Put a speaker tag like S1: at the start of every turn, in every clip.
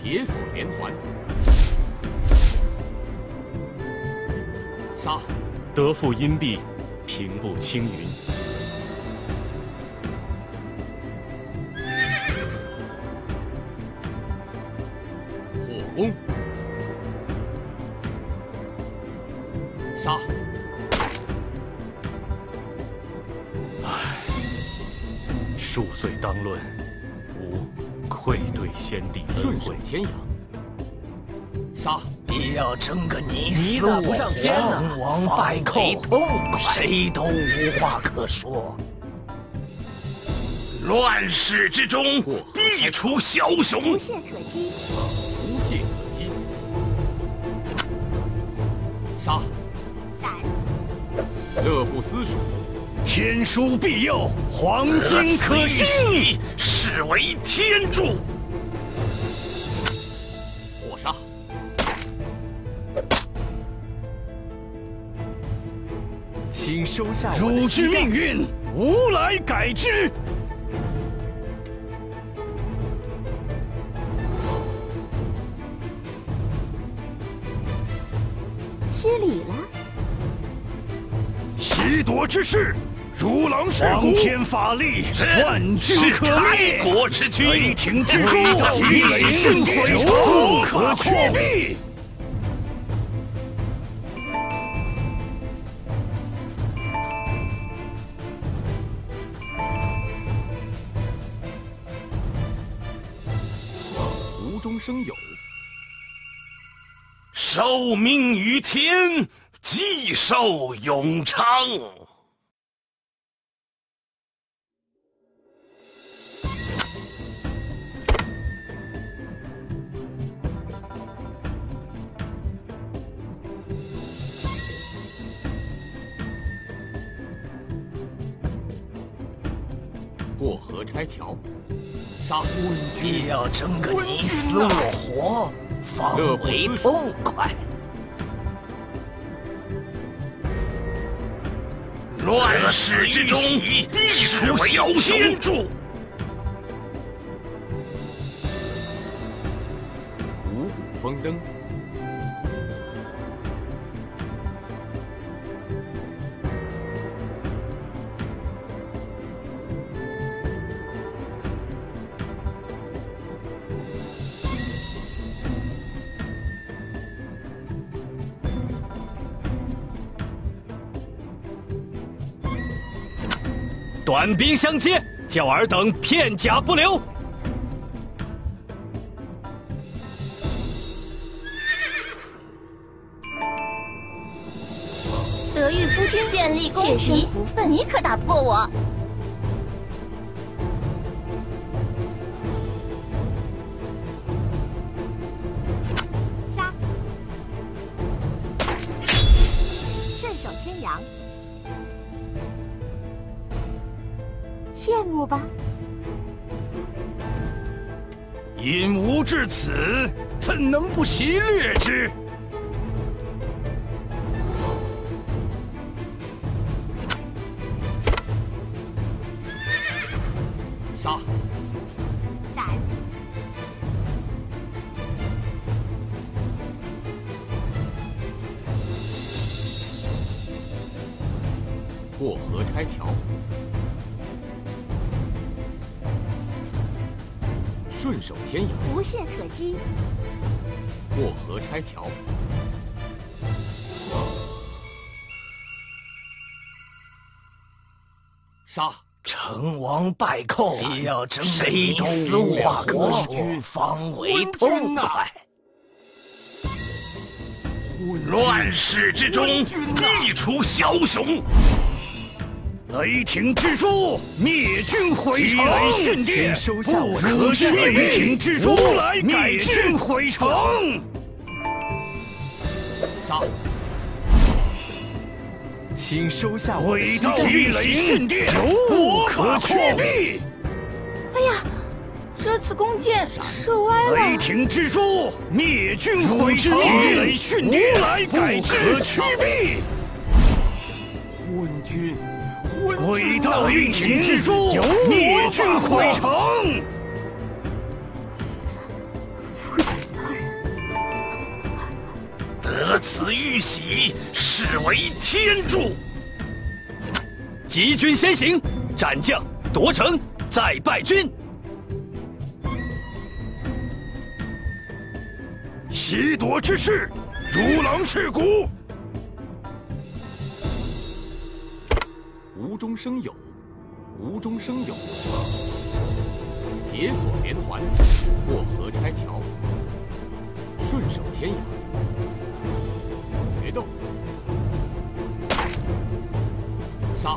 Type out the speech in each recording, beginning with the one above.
S1: 铁索连环，杀！
S2: 得复阴壁，平步青云。
S1: 火攻，杀！
S2: 数岁当论，吾愧对先帝
S1: 顺
S2: 恩惠。
S1: 手牵羊，杀！
S3: 你要争个你
S4: 你
S3: 死我
S4: 打不上天呐
S3: 亡，王败寇，痛快，谁都无话可说。
S5: 乱世之中，必出枭雄。
S6: 无懈可击。
S1: 无懈可击，杀！
S6: 闪！
S1: 乐不思蜀，
S3: 天书庇佑，黄金可
S5: 信，是为天助。
S1: 火杀！
S2: 请收下我的
S3: 汝之
S2: 膝盖
S3: 命运，吾来改之。
S6: 失礼了。
S3: 袭夺之势，如狼似虎，皇天法力，万军
S5: 是
S3: 可
S5: 开
S3: 灭。
S5: 国之君，
S3: 雷霆之珠，积雷迅电，不可屈避。
S1: 无中生有，
S5: 受命于天，既寿永昌。
S1: 过河拆桥，杀！
S3: 你要争个你死我活，方为痛快。
S5: 乱世之中，必出枭雄。
S1: 五谷丰登，
S4: 短兵相接，叫尔等片甲不留。
S6: 德育夫君建立铁蹄，你可打不过我。杀！顺手牵羊。羡慕吧。
S3: 引吾至此，怎能不袭掠之？
S1: 杀！
S6: 闪！
S1: 过河拆桥，顺手牵羊，
S6: 无懈可击。
S1: 过河拆桥，杀！
S3: 成王败寇，你要争谁都无话可说，方为痛快。
S5: 乱世之中，必出枭雄。
S3: 雷霆之珠，灭军毁城；雷迅电，不可屈避。雷霆之珠，灭军毁城。
S1: 杀！
S2: 请收下我的
S3: 伟
S2: 膝盖。
S3: 道于雷迅电，不可屈避。
S6: 哎呀，这次弓箭射歪了。
S3: 雷霆之珠，灭军毁城；雷迅电，不可屈避。
S1: 昏君，
S3: 伟道雷霆之珠，灭军毁城。
S6: 父亲，
S5: 得此玉玺，是为天助。
S4: 急军先行，斩将夺城，再败军。
S3: 袭夺之势，如狼噬骨。
S1: 无中生有，无中生有。铁索连环，过河拆桥，顺手牵羊，决斗，杀！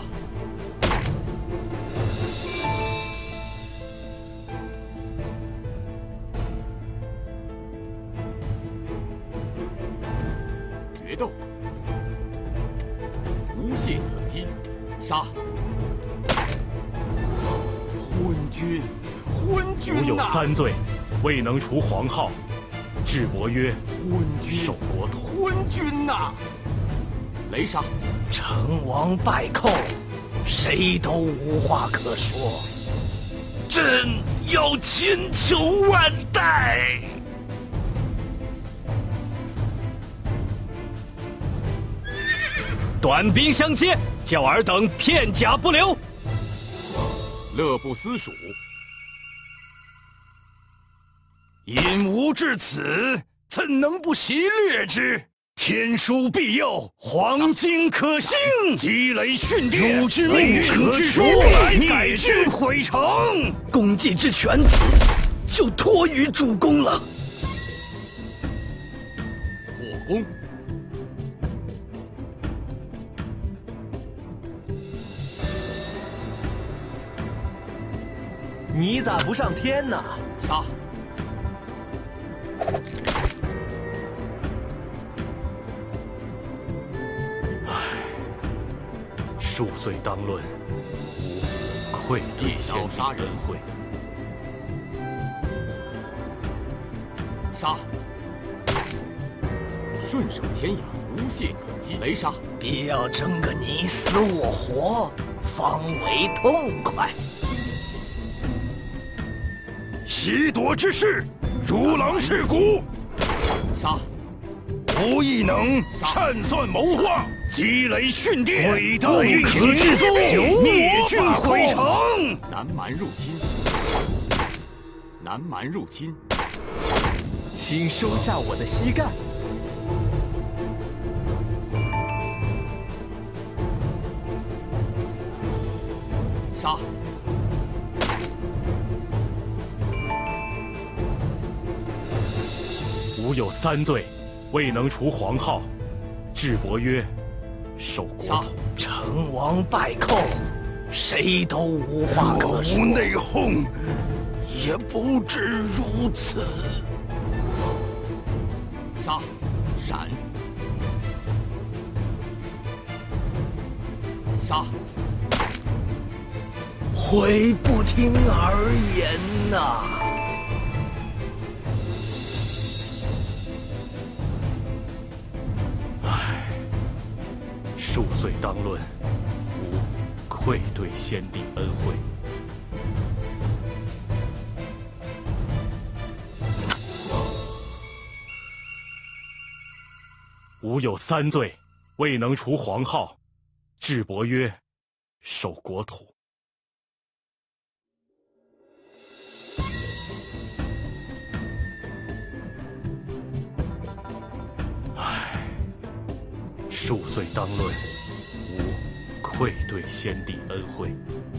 S1: 决斗，无懈可击，杀！
S2: 昏君吾有3罪，未能除黄皓。智伯曰：守国土。
S5: 昏君呐！
S1: 雷杀！
S5: 成王败寇，谁都无话可说。朕要千秋万代。
S4: 短兵相接，叫尔等片甲不留。
S1: 乐不思蜀。
S3: 引吾至此，怎能不袭掠之？天书庇佑，黄金可兴，积雷训电，汝之命运之书，灭军毁城。
S5: 功绩之全子，就托于主公了。
S1: 火攻。
S7: 你咋不上天呢？
S1: 杀！
S2: 数岁当论，吾愧对先帝恩惠。
S1: 杀！顺手牵羊，无懈可击。雷杀！
S5: 必要争个你死我活，方为痛快。
S3: 袭夺之势，如狼噬骨。
S1: 杀！
S3: 吾亦能善算谋划，积雷训电，伟大运行之中，灭军毁城。
S1: 南蛮入侵！南蛮入侵！
S7: 请收下我的膝盖。
S1: 杀！
S2: 吾有3罪，未能除黄皓。智伯曰：守国土。
S5: 成王败寇，谁都无话可说。
S3: 若无内讧，
S5: 也不至如此。
S1: 杀！闪！杀！
S5: 悔不听儿言呐！
S2: 数岁当论，吾愧对先帝恩惠。吾有3罪，未能除黄皓。智伯曰：守国土。数岁当论，吾愧对先帝恩惠。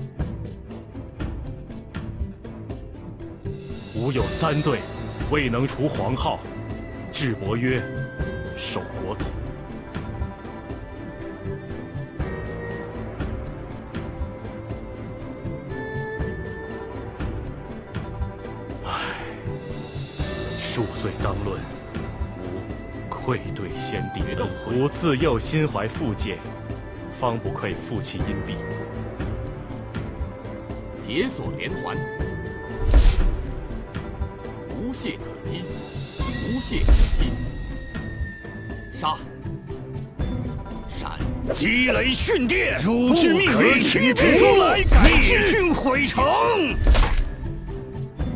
S2: 吾有3罪，未能除黄皓。智伯曰：守国土。数岁当论，愧对先帝恩惠，吾自幼心怀父戒，方不愧父亲荫庇。
S1: 铁索连环，无懈可击，无懈可击。杀！闪！
S3: 积雷训电，汝之命运之中，灭军毁城。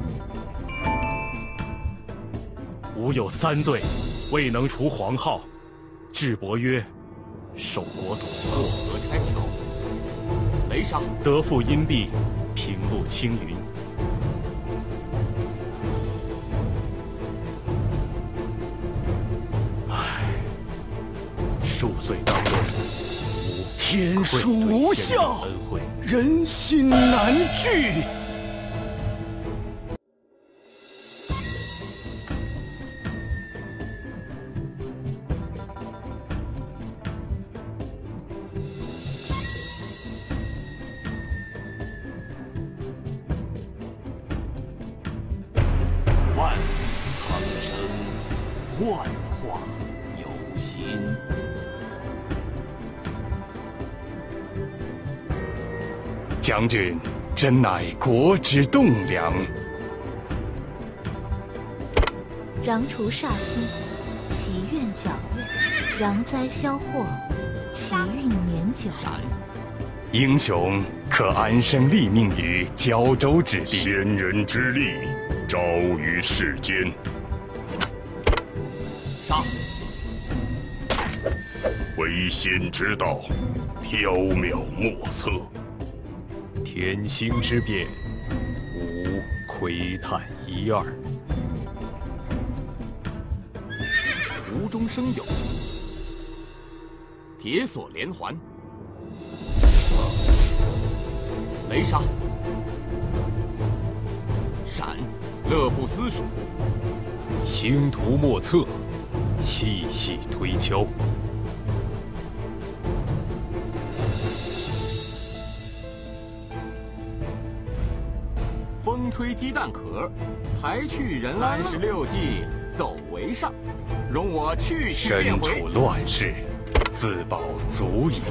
S2: 吾有3罪，未能除黄皓。 智伯约，守国土。
S1: 过河拆桥。雷杀。
S2: 得复阴壁，平路青云。唉，数岁当论，
S3: 天书无效，
S2: 恩惠，
S3: 人心难聚。
S5: 万里苍生，幻化有心。
S2: 将军真乃国之栋梁。
S8: 攘除煞星，祈愿皎月；攘灾消祸，祈运绵久。
S1: 闪。
S2: 英雄可安身立命于胶州之地。
S3: 先人之力，昭于世间。
S1: 杀。
S3: 为先之道，缥缈莫测。
S2: 天星之变，吾窥探一二。
S1: 无中生有。铁索连环。雷杀。闪。乐不思蜀。
S2: 星途莫测，细细推敲。
S1: 风吹鸡蛋壳，排去人安乐。36计，走为上。容我去变
S2: 身
S1: 回。
S2: 处乱世，自保足矣。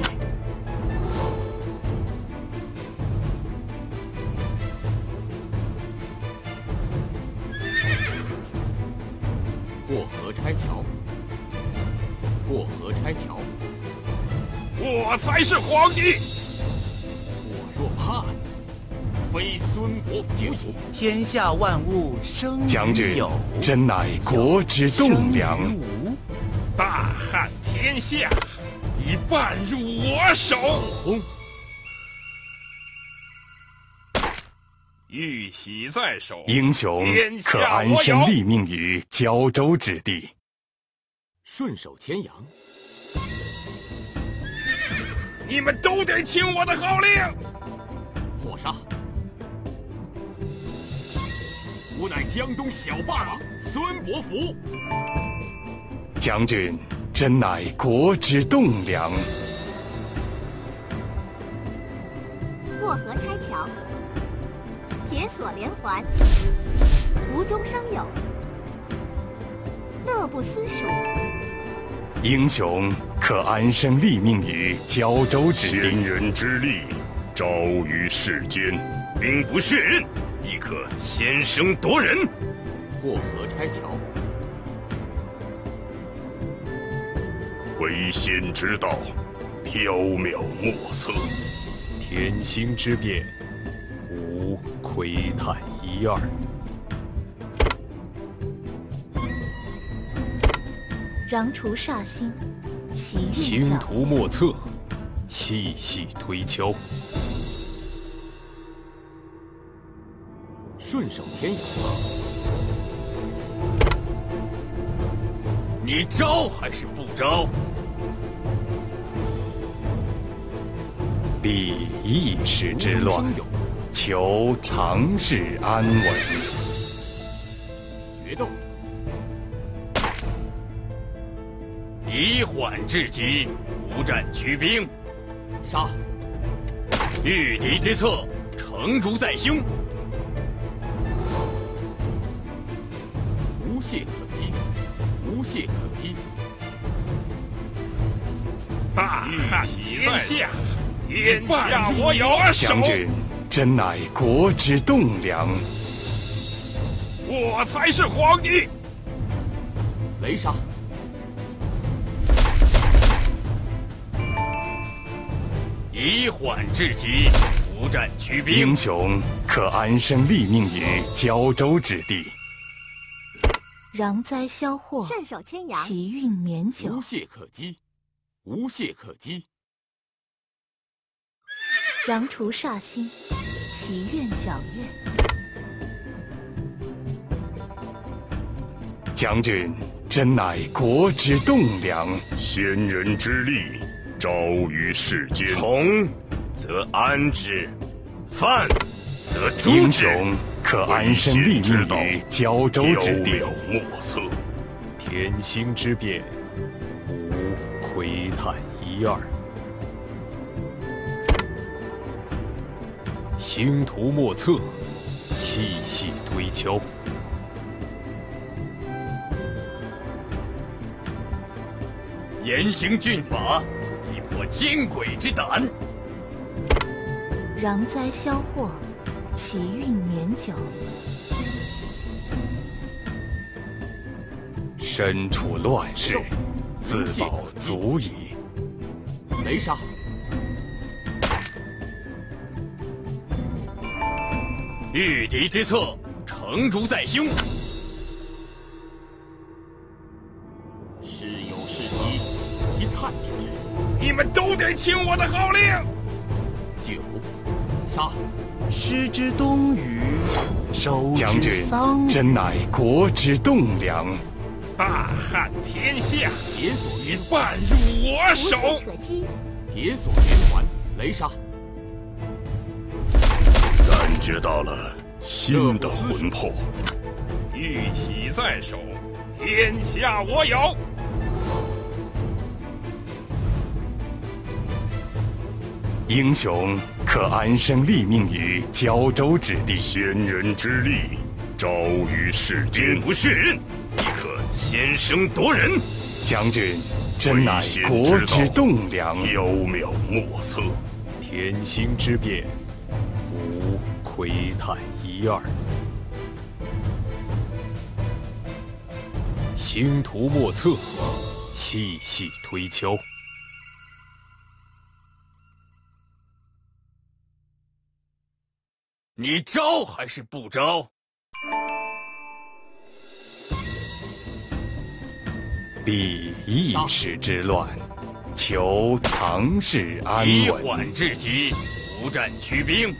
S1: 过河拆桥。过河拆桥。
S3: 我才是皇帝。
S1: 我若怕你，非孙伯符也。
S5: 天下万物生
S2: 将军
S5: 于有，
S2: 真乃国之栋梁。
S5: 生于无。
S3: 大汉天下，已半入我手。
S1: 轰！
S3: 玉玺在手，
S2: 英雄
S3: 天下
S2: 可安身立命于胶州之地。
S1: 顺手牵羊。
S3: 你们都得听我的号令。
S1: 火杀。吾乃江东小霸王孙伯符。
S2: 将军真乃国之栋梁。
S8: 过河拆桥，铁索连环，无中生有，乐不思蜀。
S2: 英雄可安身立命于胶州之地。
S3: 先人之力，昭于世间。兵不血刃，亦可先声夺人。
S1: 过河拆桥。
S3: 为先之道，缥缈莫测。
S2: 天星之变，吾窥探一二。
S8: 攘除煞星，祈运
S2: 星
S8: 皎
S2: 途莫测，细细推敲。
S1: 顺手牵羊。
S2: 你招还是不招？避一时之乱，求长世安稳。
S1: 决斗。
S2: 以缓制急，无战驱兵。
S1: 杀。
S2: 御敌之策，成竹在胸。
S1: 无懈可击，无懈可击。
S3: 大汉天下，天下我有手。
S2: 将军真乃国之栋梁。
S3: 我才是皇帝。
S1: 雷杀。
S2: 以缓制急，无战驱兵。英雄可安身立命于胶州之地。
S8: 攘灾消祸，
S6: 顺手牵羊，
S8: 祈运绵久。
S1: 无懈可击，无懈可击。
S8: 攘除煞星，祈愿皎月。
S2: 将军真乃国之栋梁，
S3: 先人之力，昭于世间。
S4: 从则安之，犯则诛
S2: 英
S4: 之。
S2: 雄可安身立命于胶州之地。
S3: 缥缈莫测，
S2: 天星之变，吾窥探一二。星途莫测，细细推敲。
S4: 严刑峻法，以破奸鬼之胆。
S8: 攘灾消祸，祈运绵久。
S2: 身处乱世，自保足矣。
S1: 雷杀！
S4: 御敌之策，成竹在胸。
S1: 事有事急，一探便知。
S3: 你们都得听我的号令。
S1: 9，杀！
S5: 时之冬雨，收
S2: 将军
S5: 之桑
S2: 真乃国之栋梁，
S3: 大汉天下，
S1: 铁索
S3: 已半入我
S6: 无
S3: 手。
S6: 懈可击，
S1: 铁索连环，雷杀！
S3: 感觉到了新的魂魄，玉玺在手，天下我有。
S2: 英雄可安身立命于胶州之地。
S3: 先人之力，昭于世间。
S4: 不血刃，亦可先声夺人。
S2: 将军真乃国之栋梁，
S3: 缥缈莫测。
S2: 天星之变，吾窥探一二。星途莫测，细细推敲。
S4: 你招还是不招？
S2: 避一时之乱，求长世安
S4: 以
S2: 稳。
S4: 缓制急，不战驱兵。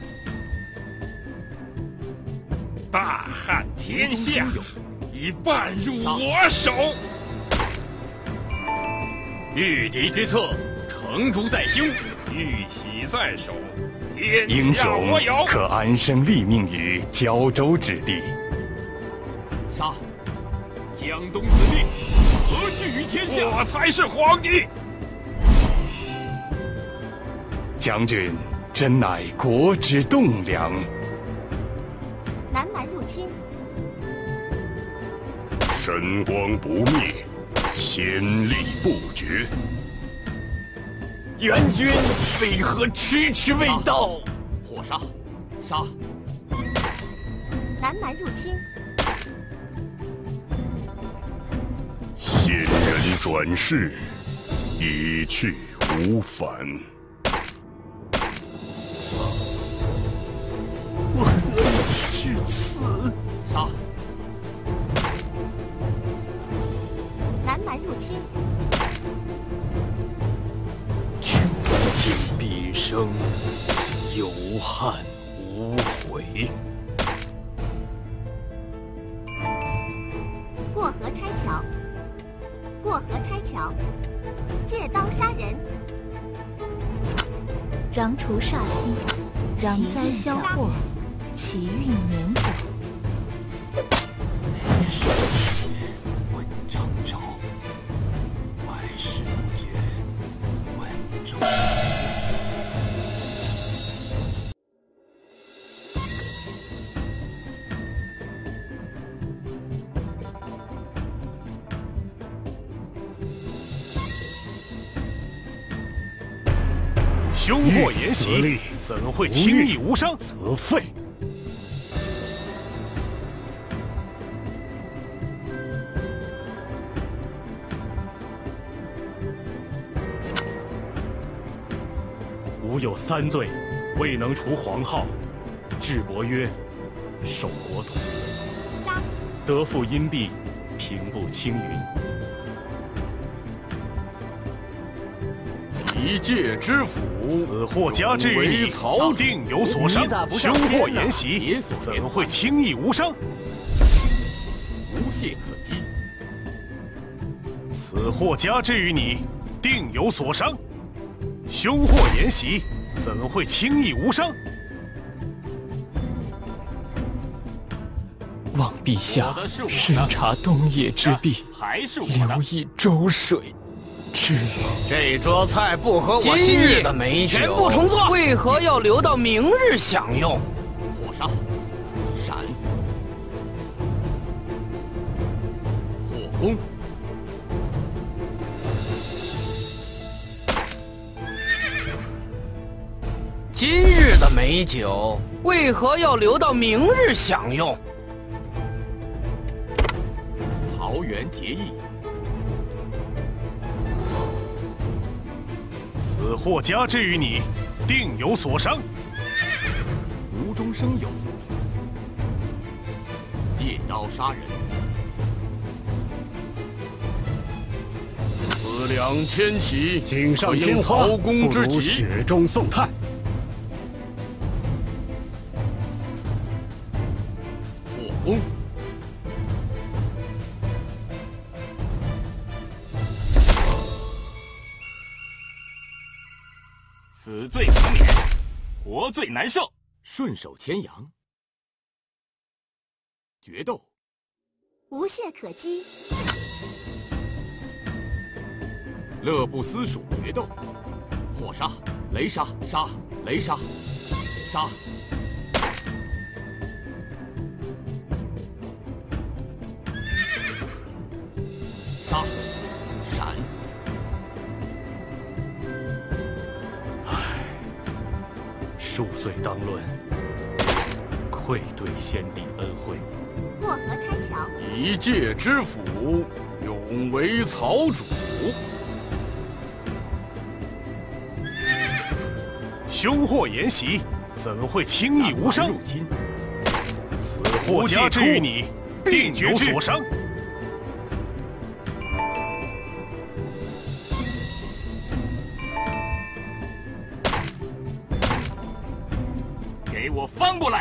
S3: 大汉天下，已半入我手。
S4: 御敌之策，成竹在胸，
S3: 玉玺在手。
S2: 英雄可安身立命于胶州之地。
S1: 杀！江东子弟，何惧于天下？
S3: 我才是皇帝。
S2: 将军真乃国之栋梁。
S6: 南蛮入侵，
S3: 神光不灭，先例不绝。
S4: 援军为何迟迟未到？
S1: 火杀！杀！
S6: 南蛮入侵，
S3: 先人转世，一去无返。
S5: 我何以至此？
S1: 杀！
S6: 南蛮入侵，
S2: 尽毕生，有憾无悔。
S6: 过河拆桥，过河拆桥，借刀杀人，
S8: 攘除煞星，攘灾消祸，祈运绵久。
S1: 问张昭，万事不绝。问周。
S2: 凶祸沿袭，怎会轻易无伤？则废。吾有3罪，未能除皇号。智伯曰：守国土。
S6: 杀！
S2: 得复阴币， 平步青云。
S3: 一介知府，
S9: 此祸加之于你，定有所伤。凶祸沿袭，怎会轻易无伤？
S1: 无懈可击。
S9: 此祸加之于你，定有所伤。凶祸沿袭，怎会轻易无伤？
S7: 望陛下审查东野之弊，留意周水之虞。
S5: 这桌菜不合我心意的美酒，全部重做。为何要留到明日享用？
S1: 火杀，闪，火攻。
S5: 今日的美酒，为何要留到明日享用？
S1: 桃园结义。
S9: 此祸加之于你，定有所伤。
S1: 无中生有。借刀杀人。
S3: 此两千骑，
S2: 锦上添花，
S3: 曹公之急，
S2: 雪中送炭。
S1: 火攻。死罪可免，活罪难赦。顺手牵羊。决斗。
S6: 无懈可击。
S1: 乐不思蜀决斗。火杀，雷杀，杀，雷杀，杀。杀，闪。
S2: 数岁当论，愧对先帝恩惠。
S6: 过河拆桥。
S3: 一介知府，永为曹主。
S9: 凶祸沿袭，怎会轻易无伤？
S1: 入侵。
S9: 此祸加之于你，定有所伤。
S1: 给我翻过来！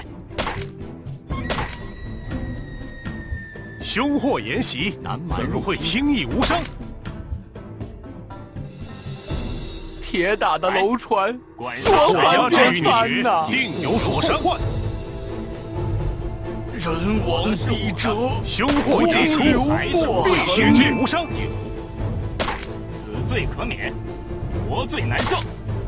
S9: 凶祸沿袭，怎会轻易无伤？
S7: 铁打的楼船，
S9: 祸加之于你，定有所伤。
S3: 人亡必折，
S9: 凶祸沿袭，必轻易无伤。
S1: 死罪可免，活罪难赦。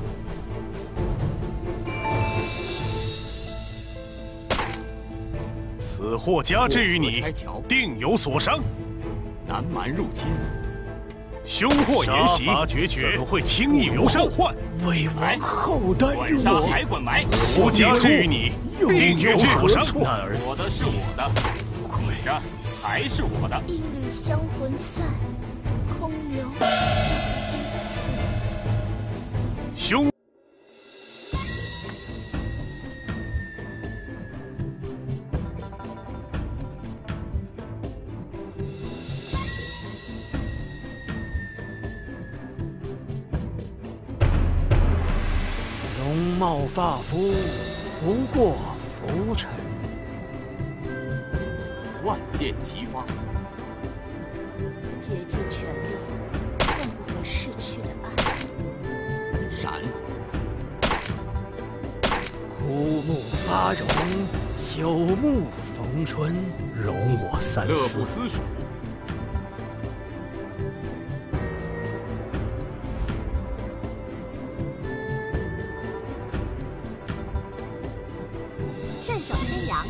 S9: 此祸加之于你，定有所伤。
S1: 南蛮入侵。
S9: 凶祸沿袭，怎会轻易无伤？
S7: 为王后代
S1: 管杀还管埋，
S9: 祸加之于你，定有所伤。
S1: 我的是我的，你的还是我的。
S8: 一缕香魂散，空留
S9: 凶。
S5: 容貌发肤，不过浮尘。
S1: 万箭齐发。
S8: 竭尽全力，换不回逝去的爱。
S1: 闪。
S5: 枯木发荣，朽木逢春。容我三思。
S1: 乐不思蜀。
S6: 顺手牵羊。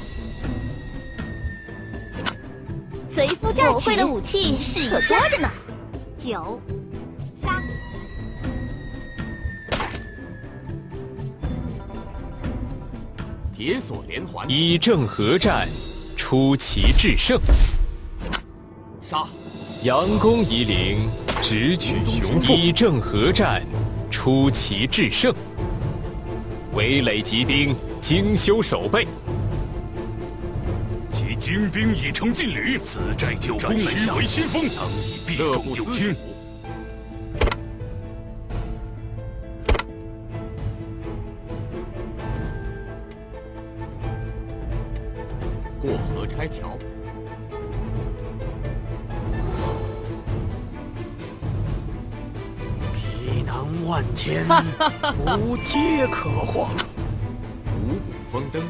S8: 随夫嫁娶，我会的武器是可抓着呢。
S6: 九，杀。
S1: 铁索连环。
S7: 以正合战，出奇制胜。
S1: 杀。
S7: 佯攻夷陵，直取雄凤。以正合战，出奇制胜。围垒集兵，精修守备。
S9: 即
S3: 精兵已成劲旅，此战就攻门下，为先锋，当以必中就轻。
S1: 过河拆桥。
S5: 皮囊万千，无皆可化。
S1: 五谷丰登。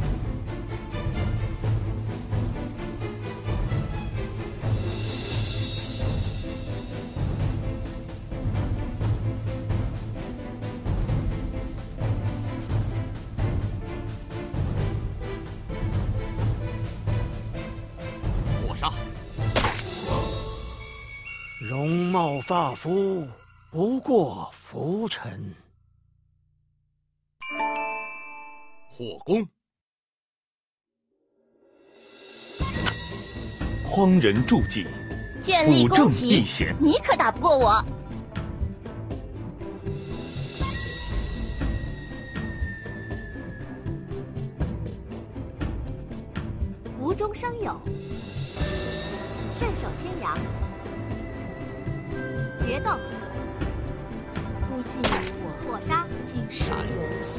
S5: 容貌发肤，不过浮尘。
S1: 火攻。
S2: 匡人助计，
S8: 建立攻击，
S2: 必险，
S8: 你可打不过我。
S6: 无中生有，顺手牵羊。决斗，
S8: 估计我
S6: 火杀，
S8: 尽是元气。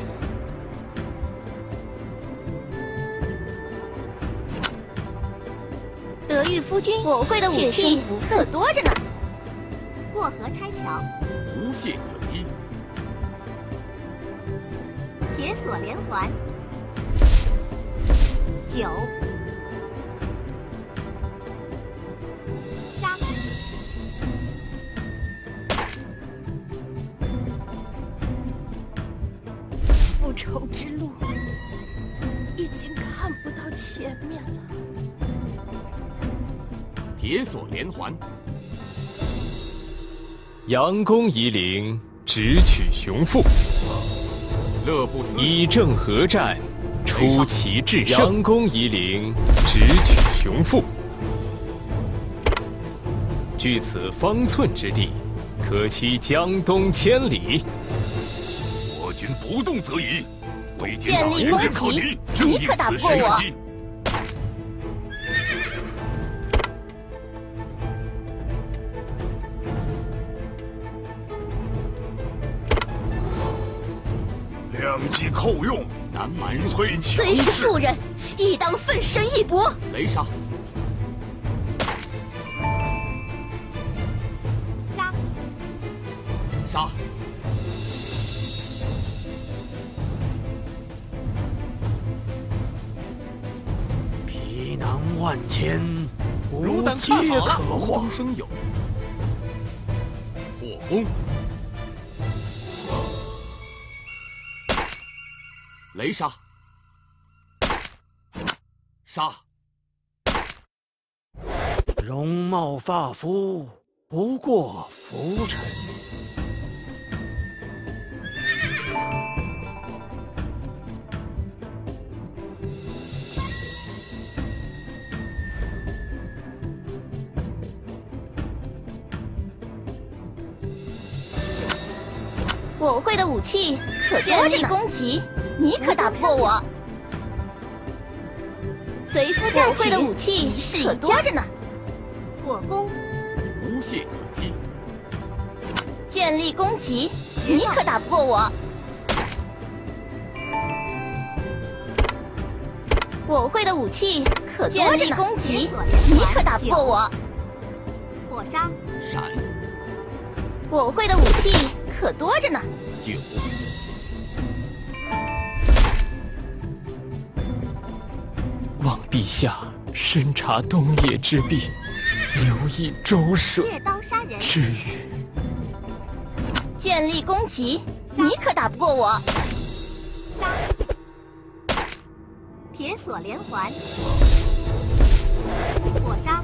S8: 德育夫君，我会的武器可多着呢。
S6: 过河拆桥，
S1: 无懈可击。
S6: 铁索连环，九。
S8: 复仇之路已经看不到前面了。
S1: 铁索连环。
S7: 佯攻夷陵，直取雄父。
S1: 乐不思蜀，
S7: 以正合战，出奇制胜。佯攻夷陵，直取雄父。据此方寸之地，可期江东千里。
S3: 我军不动则已，为敌
S8: 建立攻击，你可打不过我。
S9: 两击扣用，
S1: 南蛮
S9: 民粹强
S8: 虽是妇人，亦当奋身一搏。
S1: 雷杀。
S6: 杀。
S1: 杀。
S5: 皮囊万千，无
S1: 胆
S5: 皆可化。
S1: 生有。火攻。雷杀。杀。
S5: 容貌发肤，不过浮尘。
S8: 我会的武器可多着呢。攻击，你可打不过我。随夫驾驭，我会的武器可多着呢。
S6: 火攻，
S1: 无懈可击。
S8: 建立攻击，你可打不过我。我会的武器可多着呢。攻击，你可打不过我。
S6: 火杀，
S1: 闪。
S8: 我会的武器可多着呢。
S1: 九。
S7: 望陛下深察东野之弊，留意周水。
S6: 借刀杀人。
S7: 至于
S8: 建立攻击，你可打不过我。
S6: 杀。铁索连环。火杀。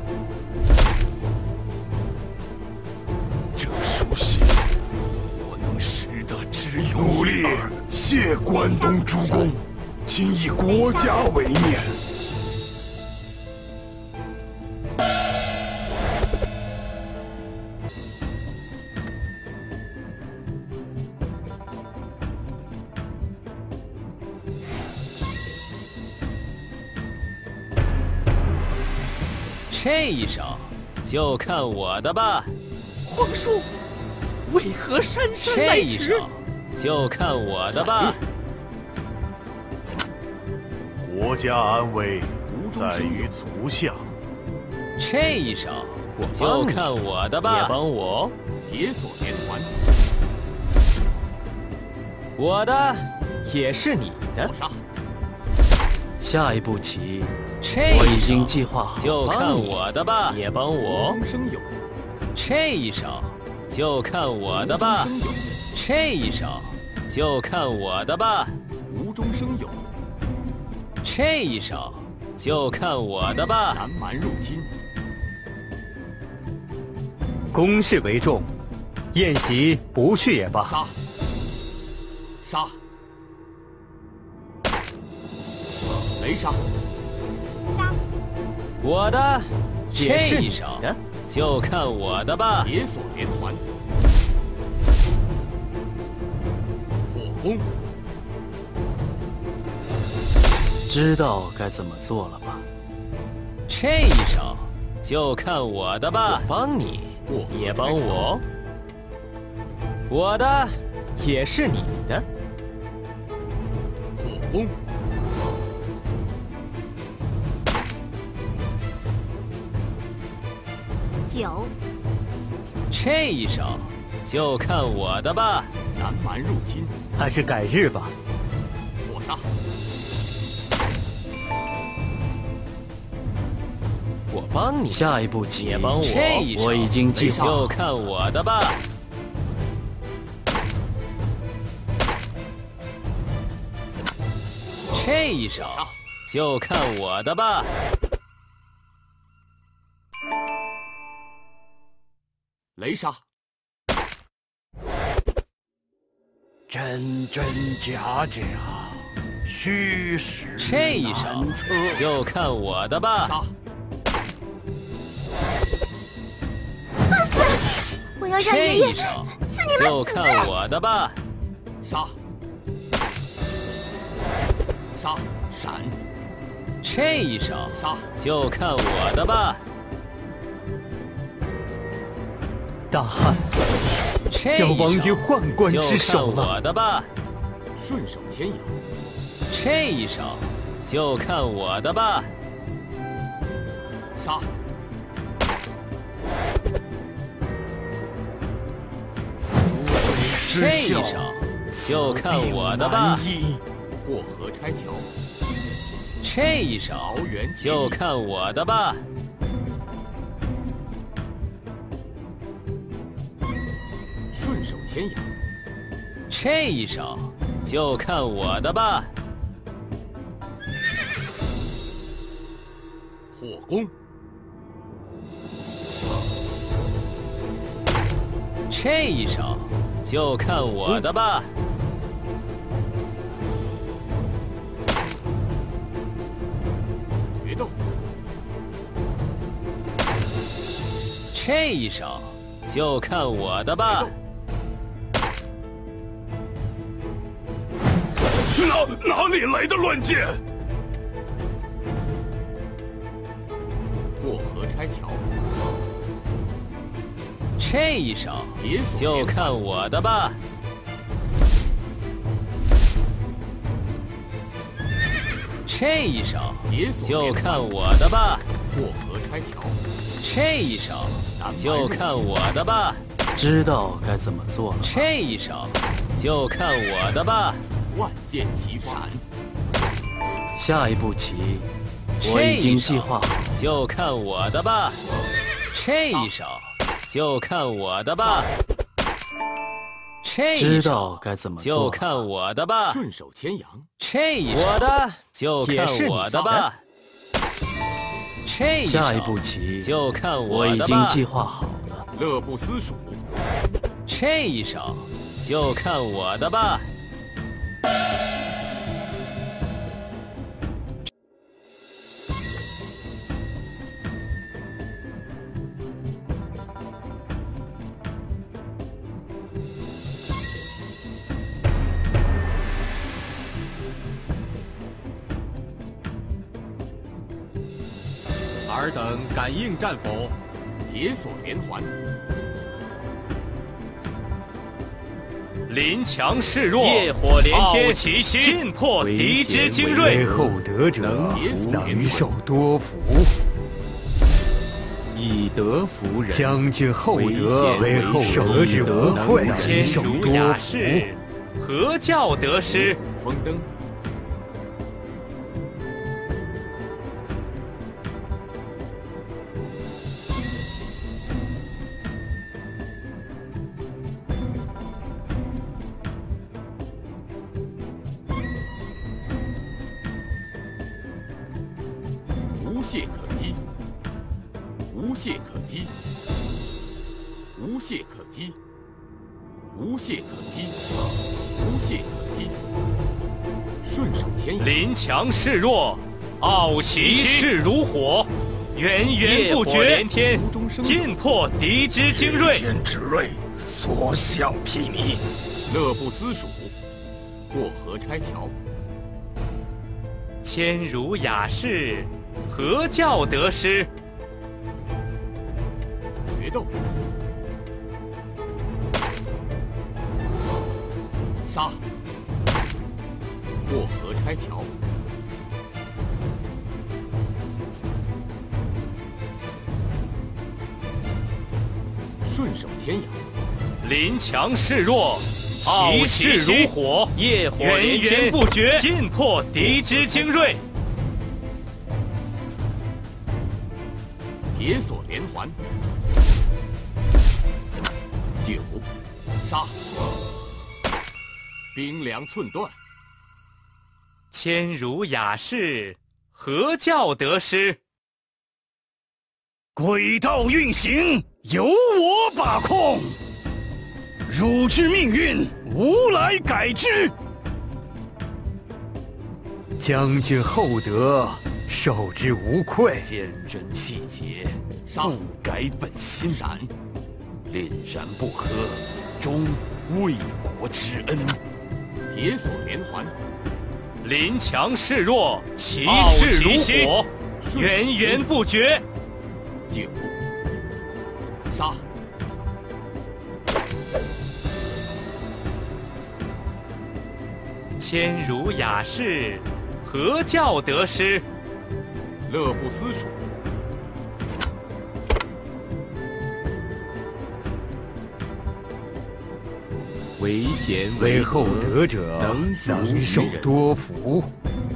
S3: 这书信，我能识得只有
S9: 努力谢关东诸公，请以国家为念。
S4: 这一手就看我的吧。
S5: 皇叔，为何姗姗来迟？
S4: 这一手就看我的吧。
S9: 国家安危在于足下。
S4: 这一手就看我的吧。
S1: 别帮我，铁锁连环。
S4: 我的也是你的。
S2: 下一步棋，
S4: 这
S2: 我已经计划好。
S4: 就看我的吧。
S1: 别帮我，无中生有。
S4: 这一手就看我的吧。这一手就看我的吧。
S1: 无中生有。
S4: 这一手就看我的吧。
S1: 南蛮入侵。
S10: 攻势为重，宴席不去也罢。
S1: 杀！杀！雷杀！
S6: 杀！
S4: 我的也是你的，就看我的吧。
S1: 铁锁连环。火攻。
S2: 知道该怎么做了吧？
S4: 这一手就看我的吧。
S1: 我帮你，
S4: 也帮我。我的也是你的。
S1: 火攻。
S6: 九。
S4: 这一手就看我的吧。
S1: 南蛮入侵。
S10: 还是改日吧。
S1: 火杀。
S4: 我帮你。
S2: 下一步棋，
S4: 也帮我。
S2: 这一手我已经计划好。
S4: 就看我的吧。这一手就看我的吧。
S1: 雷杀。
S5: 真真假假，虚实
S4: 这一手
S5: 难测。
S4: 就看我的吧。
S1: 杀！
S6: 我要让爷爷
S4: 这一手
S6: 赐你们
S4: 就看我的吧。
S1: 杀！杀！闪！
S4: 这一手
S1: 杀！
S4: 就看我的吧。
S10: 大汉，
S4: 这
S10: 要亡于宦官之手
S4: 了。就看我的吧。
S1: 顺手牵羊。
S4: 这一手就看我的吧。
S1: 杀！
S4: 这一手就看我的吧。
S1: 过河拆桥。
S4: 这一手就看我的吧。
S1: 顺手牵羊。
S4: 这一手就看我的吧。
S1: 火攻。
S4: 这一手就看我的吧。
S1: 决斗。
S4: 这一手就看我的吧。
S3: 哪里来的乱箭？
S1: 过河拆桥。
S4: 这一手就看我的吧。这一手就看我的吧。
S1: 过河拆桥。
S4: 这一手就看我的吧。
S2: 知道该怎么做了。
S4: 这一手就看我的吧。
S1: 万箭齐发。
S2: 下一步棋，我已经计划好。
S4: 就看我的吧。这一手就看我的吧。这一手
S2: 知道该怎么做。
S4: 就看我的吧。
S1: 顺手牵羊。
S4: 这一手我的就看我的吧。这一手
S2: 下一步棋
S4: 就看我
S2: 的吧。我已经计划好了。
S1: 乐不思蜀。
S4: 这一手就看我的吧。
S1: 尔等感应战否？铁索连环。
S4: 临强势弱，业火连天，奇袭，尽破敌之精锐。
S5: 为后得者，能受多福。
S1: 以德服人，
S5: 将军厚德，为后得之无愧，
S4: 谦
S5: 受
S4: 儒雅
S5: 多福。
S4: 士，何教得失？
S1: 风灯。无懈可击，无懈可击，无懈可击，无懈可击，无懈可击，顺手牵羊。
S4: 临强势弱，傲其势如火，源源不绝，连天，尽破敌之精锐。
S5: 天之锐，所向披靡。
S1: 乐不思蜀，过河拆桥。
S4: 谦儒雅士，何教得失？
S1: 决斗。杀！过河拆桥。顺手牵羊。
S4: 临强势弱，其势如火，业火源源不绝，尽破敌之精锐。
S1: 铁索连环。9杀。冰凉寸断。
S4: 谦儒雅士，何教得失？
S3: 轨道运行，由我把控。汝之命运，吾来改之。
S5: 将军厚德，受之无愧。 坚贞气节，
S1: 杀！
S5: 不改本心。
S1: 闪！
S5: 凛然不喝，终为国之恩。
S1: 铁索连环。
S4: 临强势弱，其势如火，源源不绝。
S1: 9杀！
S4: 谦儒雅士，何教得失？
S1: 乐不思蜀。为贤
S5: 为厚德者，能受多福。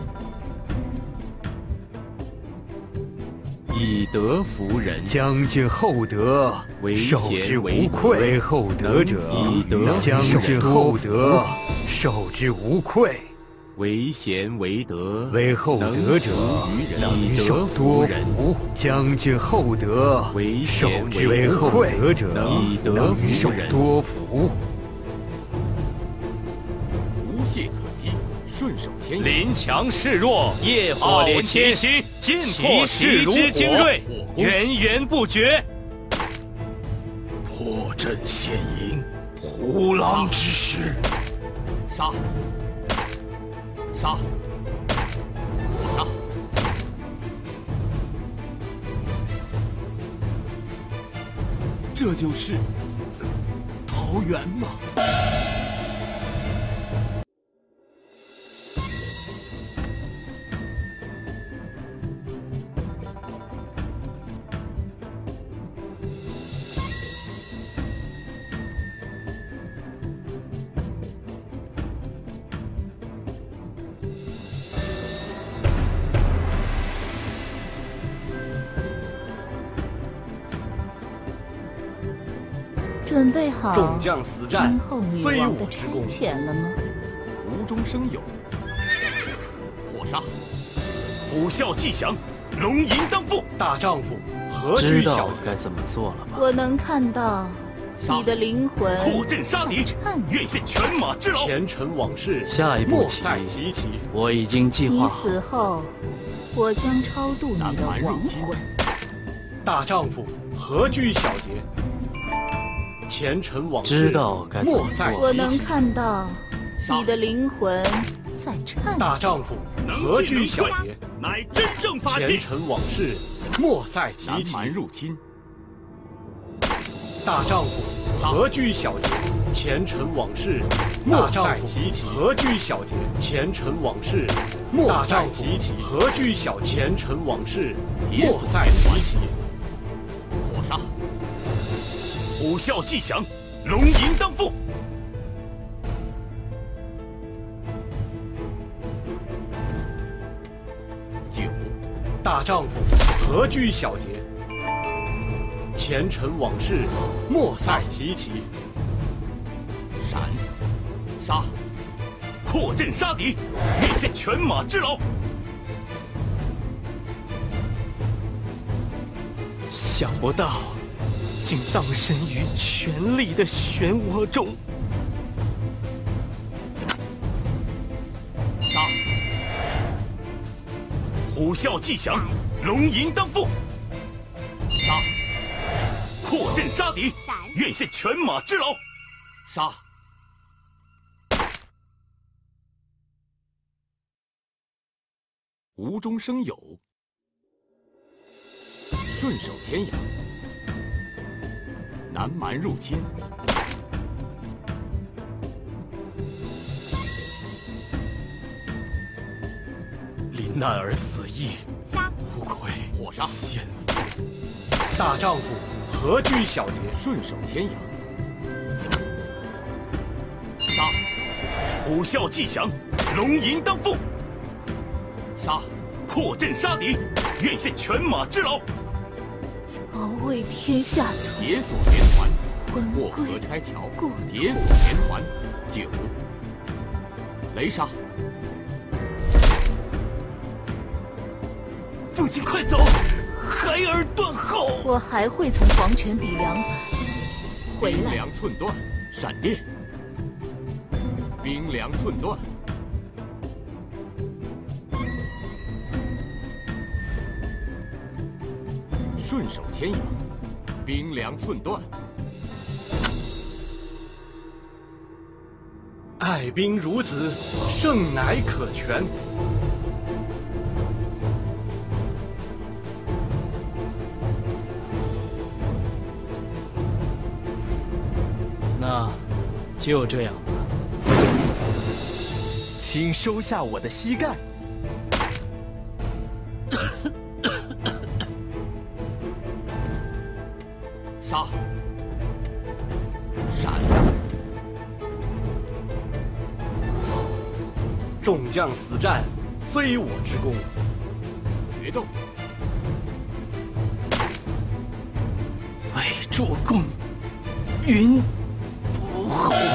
S1: 以德服人，
S5: 将军厚德，受之无愧。为厚德者，将军厚德，受之无愧。
S1: 为贤为德，
S5: 为厚德者，能受多福。将军厚德，受之无愧。为厚德者，能受多福。
S1: 无懈可击，顺手牵羊。
S4: 临强势弱，业火连天，尽破敌之精锐，源源不绝。
S5: 破阵显营，虎狼之师。
S1: 杀！杀！杀！这就是桃园吗？
S8: 准备好
S1: 众将死战，
S8: 天后女王的差遣了吗？
S1: 无中生有，火杀！
S3: 虎啸既响，龙吟当父。
S2: 大丈夫何惧小节？
S7: 知道该怎么做了吧？
S8: 我能看到你的灵魂
S3: 破阵杀敌，愿献犬马之劳。
S2: 前尘往事，
S7: 下一步棋
S2: 再提起。
S7: 我已经计划
S8: 你
S7: 好。
S8: 死后，我将超度你的亡魂。
S2: 大丈夫何惧小节？ 前尘往事，
S7: 知道该怎么做。
S8: 我能看到你的灵魂在颤抖。
S2: 大丈夫何惧小节？
S3: 乃真正法器。
S2: 前尘往事，
S10: 莫再提
S1: 南
S10: 起。
S1: 蛮入侵，
S10: 大丈夫何居小节？前尘往事莫再提起。何居小节？前尘往事莫再提起。何居小节？前尘往事莫再提起。
S1: 火杀！
S3: 虎啸既响，龙吟当腹。
S1: 9。
S10: 大丈夫何居小节？前尘往事莫再提起。
S1: 闪！杀！
S3: 破阵杀敌，愿献犬马之劳。
S7: 想不到，竟葬身于权力的漩涡中。
S1: 杀！
S3: 虎啸既响，龙吟当腹。
S1: 杀！
S3: 破阵杀敌，愿献犬马之劳。
S1: 杀！无中生有，顺手牵羊，南蛮入侵，
S2: 临难而死亦
S6: 杀！
S2: 无愧
S1: 火杀！
S2: 先父。
S10: 大丈夫何居小节？
S1: 顺手牵羊，杀！
S3: 虎啸既响，龙吟当腹。
S1: 杀！
S3: 破阵杀敌，愿献犬马之劳。
S8: 曹魏天下存，
S1: 铁索连环，
S8: 魂
S1: 过河
S8: 归
S1: 拆桥
S8: 故，
S1: 铁索连环，9。雷杀！
S3: 父亲快走，孩儿断后。
S8: 我还会从黄泉比200回
S1: 兵
S8: 来。
S1: 粮寸断，闪电！兵粮寸断，顺手牵羊，兵粮寸断，
S10: 爱兵如子，胜乃可全。
S7: 那就这样吧。
S11: 请收下我的膝盖。
S1: 杀！闪！
S10: 众将死战，非我之功。
S1: 决斗！
S7: 为主公，云不后悔。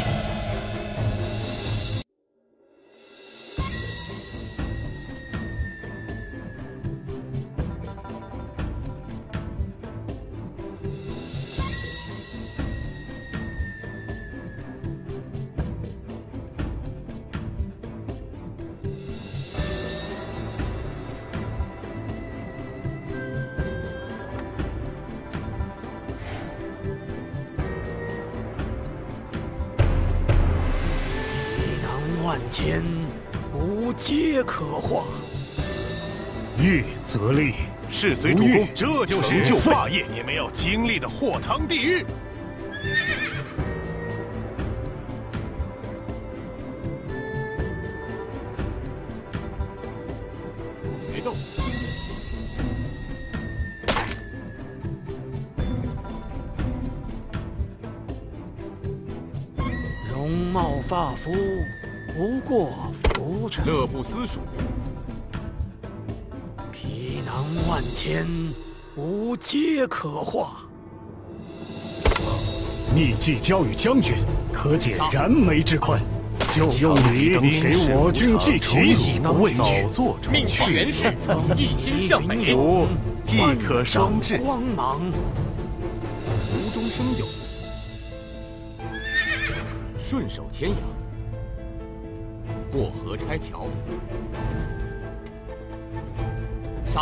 S5: 万千，无皆可化。
S2: 欲则立，
S9: 是随主公，这就是成就霸业你们要经历的祸汤地狱。
S1: 决斗！
S5: 容貌发肤，不过浮尘；
S1: 乐不思蜀，
S5: 皮囊万千，无皆可化。
S2: 秘技交与将军，可解燃眉之困。就用你给我军祭旗，不畏惧。
S4: 命去元帅，一心向北。
S9: 吾亦可双至。
S5: 光芒，
S1: 无中生有，顺手牵羊，过河拆桥，杀！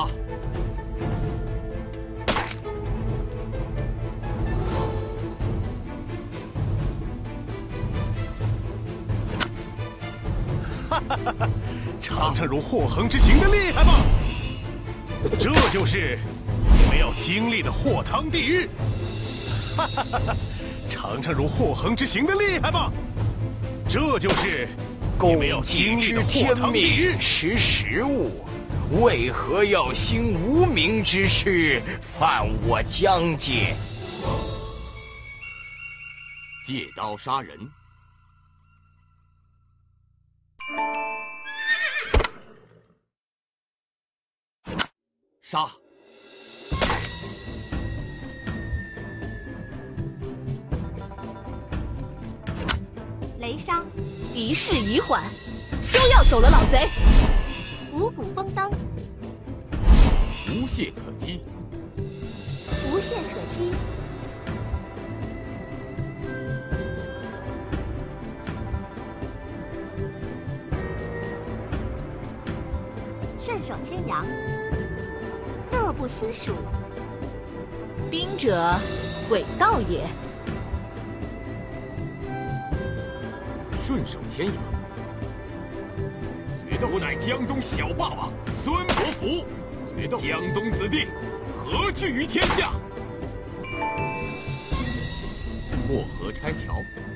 S9: 尝尝如祸横之行的厉害吧！ 这就是你们要经历的祸汤地狱。哈哈哈哈！尝尝如祸横之刑的厉害吧！这就是你们要经历的祸汤地狱。
S5: 识时务，为何要行无名之事，犯我疆界？
S1: 借刀杀人。杀！
S6: 雷杀！
S8: 敌势已缓，休要走了，老贼！
S6: 五谷丰登。
S1: 无懈可击。
S6: 无懈可击。顺手牵羊。乐不思蜀。
S8: 兵者，诡道也。
S1: 顺手牵羊。
S12: 决斗！吾乃江东小霸王孙伯符。
S1: 决斗！
S12: 江东子弟，何惧于天下？
S1: 过河拆桥。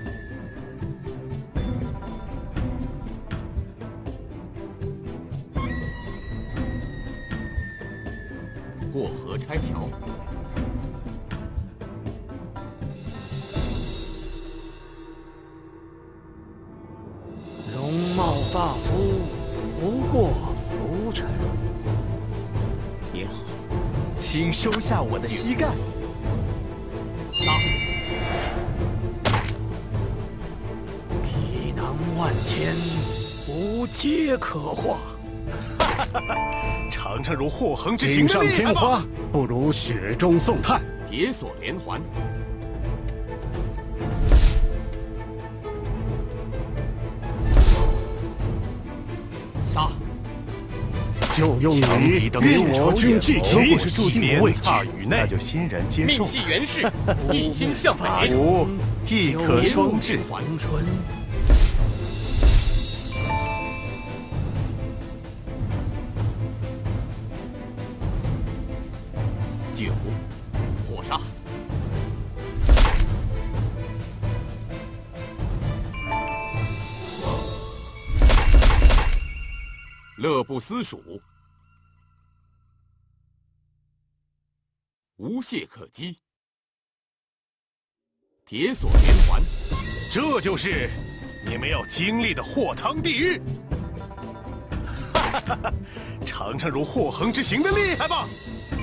S1: 过河拆桥。
S5: 容貌发肤，不过浮尘。
S11: 也好，请收下我的膝盖。
S1: 杀！
S5: 皮囊万千，无皆可化。
S9: 哈哈哈！尝尝如祸横之刑的厉害吧！
S10: 锦上添花，不如雪中送炭。
S1: 铁锁连环。杀！
S10: 就用你给我军祭旗。
S9: 如果是注定不畏惧，那就欣然接受。
S4: 命系元氏，一心向北。
S9: 吾亦可双至。
S5: 还春。
S1: 9火杀。乐不思蜀。无懈可击。铁锁连环。
S9: 这就是你们要经历的祸汤地狱。哈哈哈哈！尝尝如祸横之刑的厉害吧！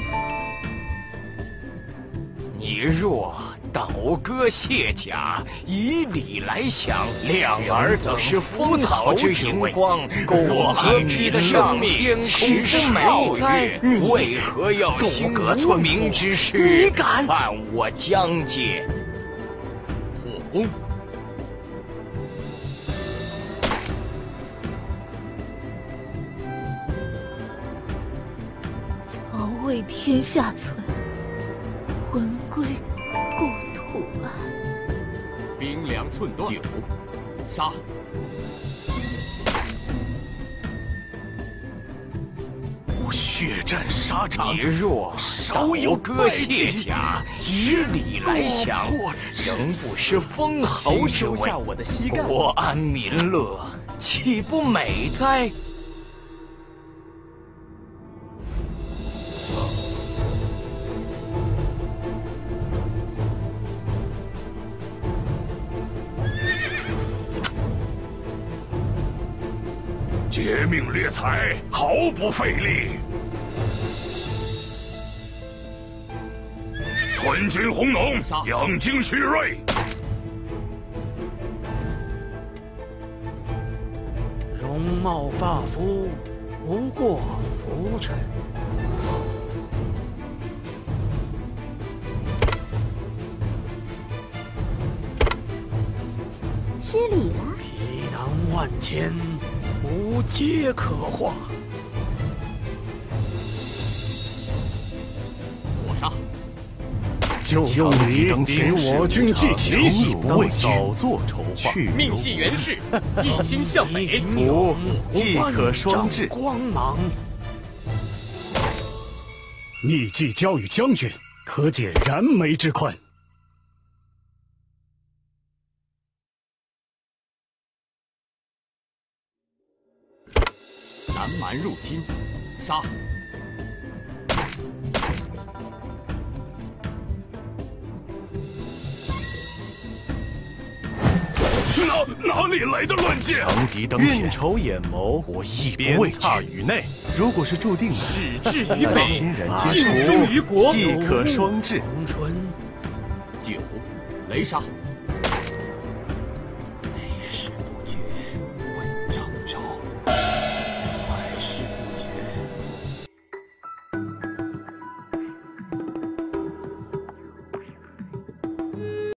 S5: 你若倒戈卸甲，以礼来降，两儿都是风草之荧光，共济之的生命，岂不美哉？为何要行无名之事？你敢犯我疆界？
S1: 火攻！
S8: 曹为天下存，魂归故土安。
S1: 兵粮寸断。9杀！
S9: 我血战沙场。
S5: 你若少有割卸甲，以礼来降，仍不失封侯之位。
S11: 收下我的膝盖。
S5: 国安民乐，岂不美哉？
S3: 劫命掠财，毫不费力。屯军弘农，养精蓄锐。
S5: 容貌发肤，不过浮尘。
S6: 失礼了。
S5: 皮囊万千，无皆可化。
S1: 火杀！
S10: 就用你给我军祭旗。
S9: 不为早作筹划。
S4: 命系元氏，一心向北。
S9: 吾亦可双至。
S5: 光芒。
S10: 秘技交与将军，可解燃眉之困。
S1: 南蛮入侵，杀！
S3: 哪里来的乱箭？
S9: 强敌登前，运筹眼谋，我亦不畏惧。宇内，如果是注定的，
S7: 矢志于北，
S9: 尽
S7: 忠于国，
S9: 亦可双至。
S1: 9雷杀。